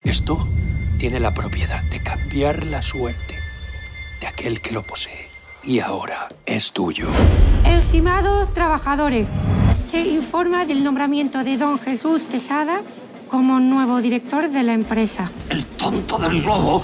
Esto tiene la propiedad de cambiar la suerte de aquel que lo posee. Y ahora es tuyo. Estimados trabajadores, se informa del nombramiento de don Jesús Quesada como nuevo director de la empresa. ¡El tonto del globo!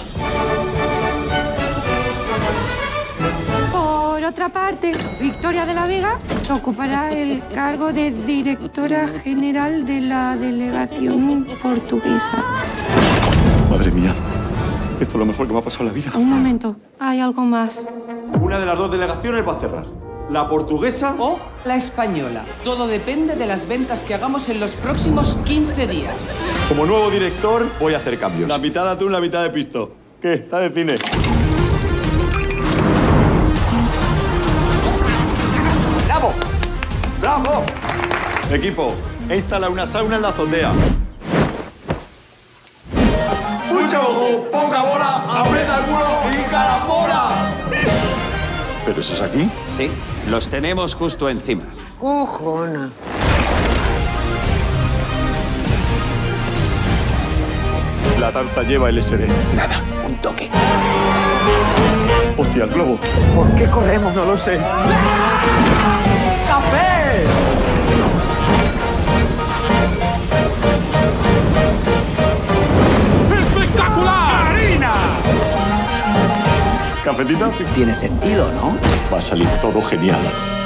Por otra parte, Victoria de la Vega ocupará el cargo de directora general de la delegación portuguesa. Madre mía, esto es lo mejor que me ha pasado en la vida. Un momento, hay algo más. Una de las dos delegaciones va a cerrar. La portuguesa O la española. Todo depende de las ventas que hagamos en los próximos 15 días. Como nuevo director, voy a hacer cambios. La mitad de atún, la mitad de pisto. ¿Qué? ¿Está de cine? ¡Bravo! ¡Bravo! Equipo, he instalado una sauna en la azotea. ¡Mucho ojo! ¡Poca bola! ¡Aprieta el culo! ¡Y carambola! ¿Pero eso es aquí? Sí, los tenemos justo encima. Cojona. La tarta lleva LSD. Nada, un toque. ¡Hostia, el globo! ¿Por qué corremos? No lo sé. ¡Café! ¡Espectacular! ¡Harina! ¿Cafetito? Tiene sentido, ¿no? Va a salir todo genial.